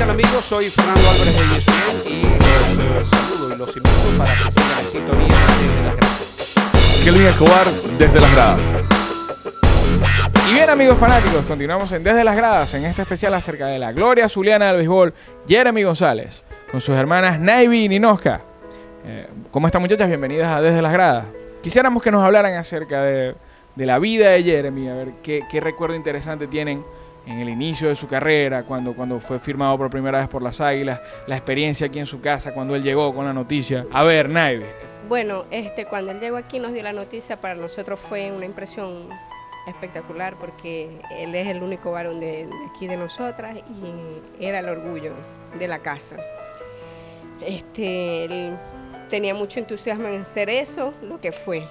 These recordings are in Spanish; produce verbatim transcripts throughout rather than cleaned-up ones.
bien amigos, soy Fernando Álvarez de E S P N y los eh, saludo y los invito para que sigan en sintonía desde las gradas. Kelvin Escobar desde las gradas. Y bien amigos fanáticos, continuamos en Desde las Gradas en este especial acerca de la gloria zuliana del béisbol, Jeremy González, con sus hermanas Naivi y Ninoska. Eh, ¿Cómo están muchachas? Bienvenidas a Desde las Gradas. Quisiéramos que nos hablaran acerca de, de la vida de Jeremy, a ver qué, qué recuerdo interesante tienen en el inicio de su carrera, cuando, cuando fue firmado por primera vez por las Águilas, la experiencia aquí en su casa, cuando él llegó con la noticia. A ver, Naivi. Bueno, este, cuando él llegó aquí nos dio la noticia, para nosotros fue una impresión espectacular porque él es el único varón de, de aquí de nosotras y era el orgullo de la casa. Este, él tenía mucho entusiasmo en ser eso, lo que fue.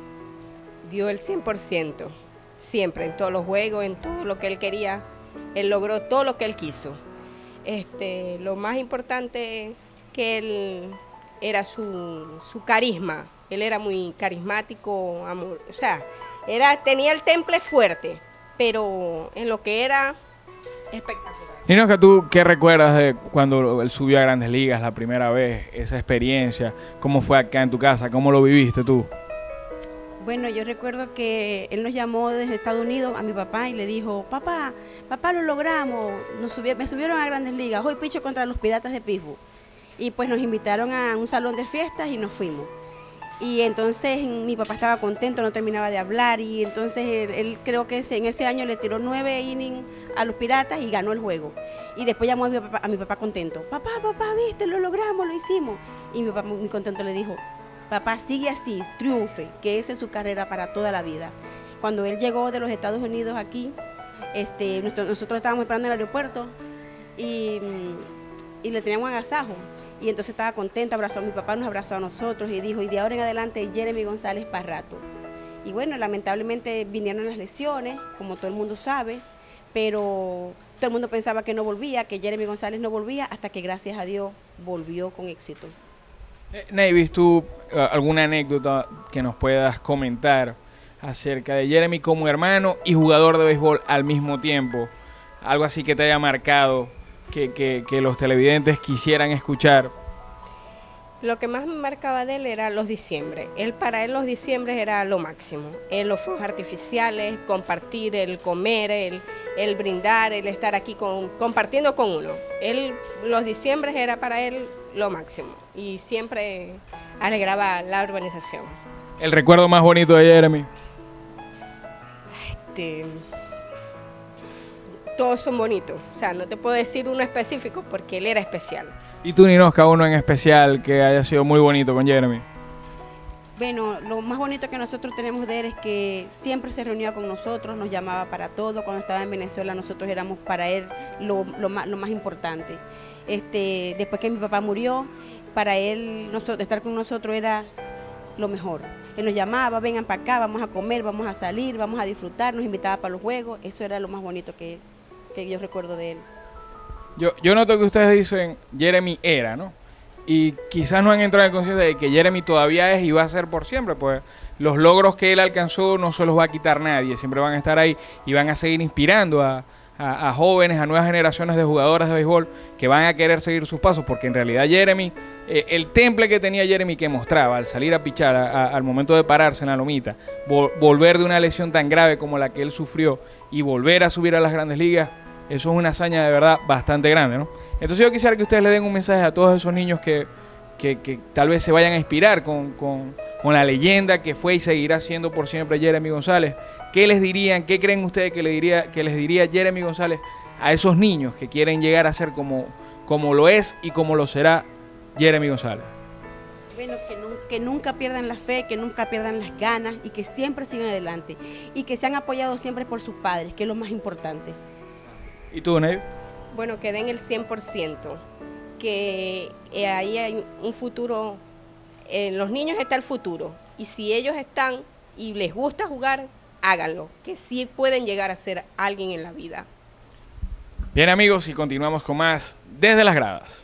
Dio el cien por ciento, siempre, en todos los juegos, en todo lo que él quería. Él logró todo lo que él quiso. Este, lo más importante que él era su, su carisma. Él era muy carismático, amor, o sea, Era, tenía el temple fuerte, pero en lo que era espectacular. Ninoska, ¿tú qué recuerdas de cuando él subió a Grandes Ligas la primera vez? Esa experiencia, ¿cómo fue acá en tu casa? ¿Cómo lo viviste tú? Bueno, yo recuerdo que él nos llamó desde Estados Unidos a mi papá y le dijo, papá, papá, lo logramos, nos subi me subieron a Grandes Ligas, hoy picho contra los Piratas de Pittsburgh. Y pues nos invitaron a un salón de fiestas y nos fuimos. Y entonces mi papá estaba contento, no terminaba de hablar y entonces él, él creo que ese, en ese año le tiró nueve innings a los Piratas y ganó el juego. Y después llamó a mi papá, a mi papá contento, papá, papá, viste, lo logramos, lo hicimos. Y mi papá muy contento le dijo, papá, sigue así, triunfe, que esa es su carrera para toda la vida. Cuando él llegó de los Estados Unidos aquí, este, nosotros, nosotros estábamos esperando en el aeropuerto y, y le teníamos agasajo. Y entonces estaba contento, abrazó a mi papá, nos abrazó a nosotros y dijo, y de ahora en adelante Jeremy González para rato. Y bueno, lamentablemente vinieron las lesiones, como todo el mundo sabe, pero todo el mundo pensaba que no volvía, que Jeremy González no volvía, hasta que gracias a Dios volvió con éxito. Eh, Naivi, ¿tú uh, alguna anécdota que nos puedas comentar acerca de Jeremy como hermano y jugador de béisbol al mismo tiempo? Algo así que te haya marcado. Que, que, que los televidentes quisieran escuchar. Lo que más me marcaba de él era los diciembre. Él, para él los diciembre era lo máximo. Él, los fuegos artificiales, compartir, el comer, el, el brindar, el estar aquí con, compartiendo con uno. Él, los diciembre era para él lo máximo y siempre alegraba la urbanización. ¿El recuerdo más bonito de Jeremy? Este... Todos son bonitos, o sea, no te puedo decir uno específico porque él era especial. ¿Y tú, Ninoska, uno en especial que haya sido muy bonito con Jeremy? Bueno, lo más bonito que nosotros tenemos de él es que siempre se reunía con nosotros, nos llamaba para todo. Cuando estaba en Venezuela nosotros éramos para él lo, lo, más, lo más importante. Este, después que mi papá murió, para él nosotros, estar con nosotros era lo mejor. Él nos llamaba, vengan para acá, vamos a comer, vamos a salir, vamos a disfrutar, nos invitaba para los juegos. Eso era lo más bonito que que yo recuerdo de él. Yo, yo noto que ustedes dicen Jeremy era, ¿no? Y quizás no han entrado en conciencia de que Jeremy todavía es y va a ser por siempre, pues los logros que él alcanzó no se los va a quitar nadie, siempre van a estar ahí y van a seguir inspirando a, a, a jóvenes, a nuevas generaciones de jugadores de béisbol que van a querer seguir sus pasos, porque en realidad Jeremy, eh, el temple que tenía Jeremy que mostraba al salir a pichar, a, a, al momento de pararse en la lomita, vol volver de una lesión tan grave como la que él sufrió y volver a subir a las Grandes Ligas, eso es una hazaña de verdad bastante grande, ¿no? Entonces yo quisiera que ustedes le den un mensaje a todos esos niños que, que, que tal vez se vayan a inspirar con, con, con la leyenda que fue y seguirá siendo por siempre Jeremy González. ¿Qué les dirían, qué creen ustedes que, le diría, que les diría Jeremy González a esos niños que quieren llegar a ser como, como lo es y como lo será Jeremy González? Bueno, que, nu que nunca pierdan la fe, que nunca pierdan las ganas y que siempre sigan adelante y que sean apoyados siempre por sus padres, que es lo más importante. ¿Y tú, Naivi? Bueno, que den el cien por ciento, que eh, ahí hay un futuro, en los niños está el futuro, y si ellos están y les gusta jugar, háganlo, que sí pueden llegar a ser alguien en la vida. Bien amigos, y continuamos con más Desde las Gradas.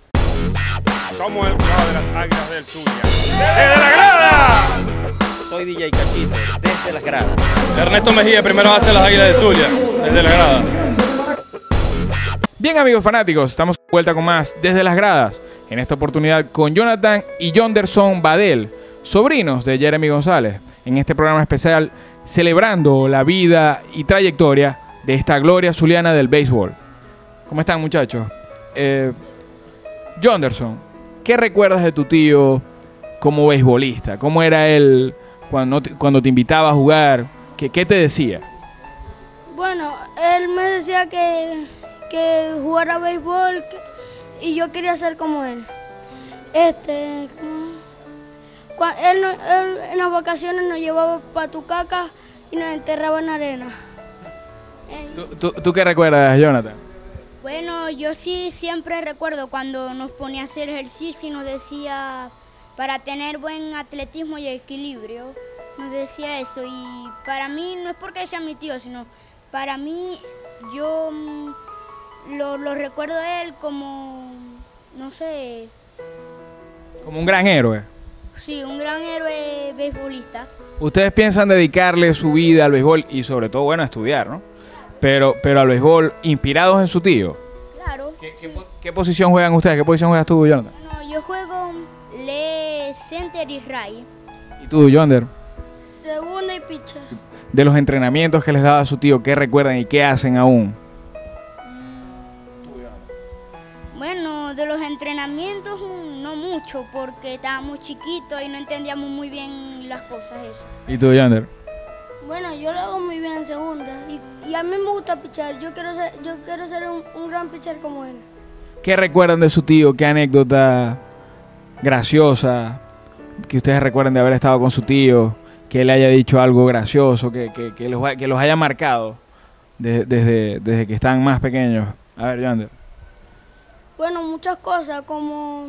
Somos el club de las Águilas del Zulia. ¡Desde la grada! Soy D J Cachito, desde las gradas. Ernesto Mejía, primero hace las Águilas del Zulia, desde la grada. Bien, amigos fanáticos, estamos de vuelta con más Desde las Gradas. En esta oportunidad con Jonathan y Jonderson Badel, sobrinos de Jeremy González, en este programa especial celebrando la vida y trayectoria de esta gloria zuliana del béisbol. ¿Cómo están, muchachos? Eh, Jonderson, ¿qué recuerdas de tu tío como beisbolista? ¿Cómo era él cuando te, cuando te invitaba a jugar? ¿Qué, qué te decía? Bueno, él me decía que, que jugara béisbol que, y yo quería ser como él. Este, cua- él, no- él en las vacaciones nos llevaba para Tucaca y nos enterraba en arena. Eh, ¿Tú, tú, tú qué recuerdas, Jonathan? Bueno, yo sí siempre recuerdo cuando nos ponía a hacer ejercicio y nos decía para tener buen atletismo y equilibrio, nos decía eso. Y para mí, no es porque sea mi tío, sino para mí, yo mm, lo, lo recuerdo a él como, no sé, Como un gran héroe. sí, un gran héroe beisbolista. Ustedes piensan dedicarle su vida al béisbol y sobre todo, bueno, a estudiar, ¿no? Pero, pero al béisbol, inspirados en su tío. Claro. ¿Qué, qué, po- qué posición juegan ustedes? ¿Qué posición juegas tú, Jonathan? Bueno, yo juego le center y right. ¿Y tú, Yonder? segunda y pitcher. De los entrenamientos que les daba su tío, ¿qué recuerdan y qué hacen aún? Bueno, de los entrenamientos mm, no mucho, porque estábamos chiquitos y no entendíamos muy bien las cosas eso. ¿Y tú, Yonder? Bueno, yo lo hago muy bien en segunda y, y a mí me gusta pichar. Yo quiero ser, yo quiero ser un, un gran pitcher como él. ¿Qué recuerdan de su tío? ¿Qué anécdota graciosa que ustedes recuerden de haber estado con su tío? Que le haya dicho algo gracioso, que, que, que, los, ha- que los haya marcado de- desde, desde que están más pequeños. A ver, Yonder. Bueno, muchas cosas como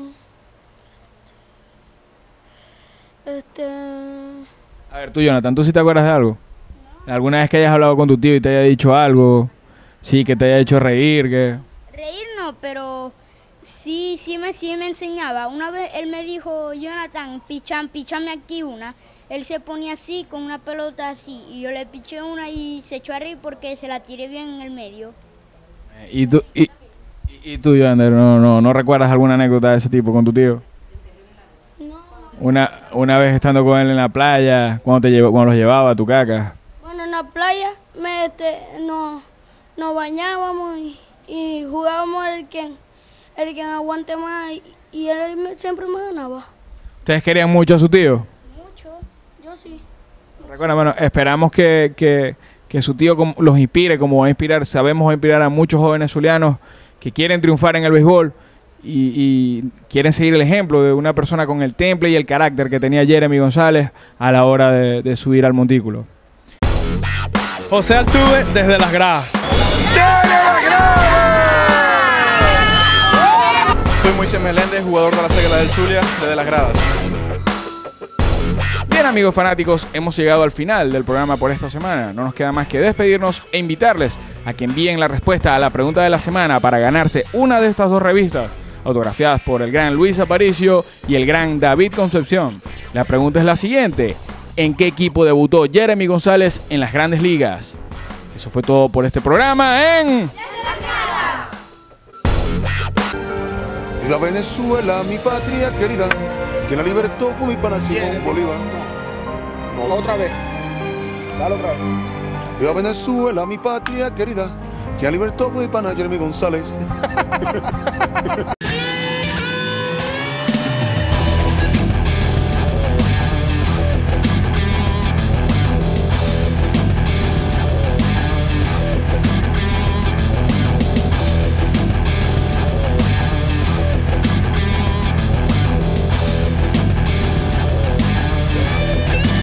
este A ver, tú, Jonathan, ¿tú sí te acuerdas de algo? ¿Alguna vez que hayas hablado con tu tío y te haya dicho algo? Sí, que te haya hecho reír, que... Reír no, pero sí, sí me, sí me enseñaba. Una vez él me dijo, Jonathan, pichan, pichame aquí una. Él se ponía así, con una pelota así, y yo le piché una y se echó a reír porque se la tiré bien en el medio. ¿Y tú, y, y tú, Yonder, no, no, no recuerdas alguna anécdota de ese tipo con tu tío? no. Una, una vez estando con él en la playa, cuando, te llevó, cuando los llevaba a tu caca. Bueno, en la playa me, este, nos, nos bañábamos y, y jugábamos el quien, el quien aguante más y, y él me- siempre me ganaba. ¿Ustedes querían mucho a su tío? Mucho, yo sí. Recuerda, bueno, esperamos que, que, que su tío como- los inspire, como va a inspirar, sabemos va a inspirar a muchos jóvenes zulianos que quieren triunfar en el béisbol y, y quieren seguir el ejemplo de una persona con el temple y el carácter que tenía Jeremy González a la hora de, de subir al montículo. José Altuve desde las gradas. Soy Moisés Meléndez, jugador de las Águilas del Zulia, desde las gradas. Bien, amigos fanáticos, hemos llegado al final del programa por esta semana. No nos queda más que despedirnos e invitarles a que envíen la respuesta a la pregunta de la semana para ganarse una de estas dos revistas, autografiadas por el gran Luis Aparicio y el gran David Concepción. La pregunta es la siguiente: ¿en qué equipo debutó Jeremy González en las Grandes Ligas? Eso fue todo por este programa en... Viva Venezuela, mi patria querida, que la libertó fue mi pana Simón Bolívar. No, otra vez. Dale otra vez. Viva Venezuela, mi patria querida, que la libertó fue mi pana Jeremy González.